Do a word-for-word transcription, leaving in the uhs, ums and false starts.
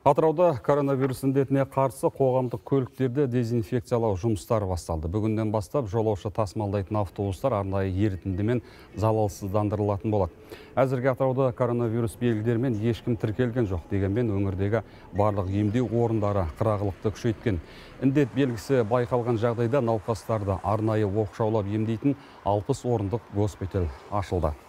Атырауда коронавирус індетіне қарсы қоғамдық көліктерді дезинфекциялау жұмыстары басталды. Бүгіннен бастап жолаушы тасымалдайтын автобустар арнайы ерітіндімен залалсыздандырылатын болады. Әзірге Атырауда коронавирус белгілерімен ешкім тіркелген жоқ. Дегенмен өңірдегі барлық емдеу орындары қырағылықты күшейткен. Індет белгісі байқалған жағдайда науқастарды арнайы оқшаулап емдейтін алпыс орындық госпиталь ашылды.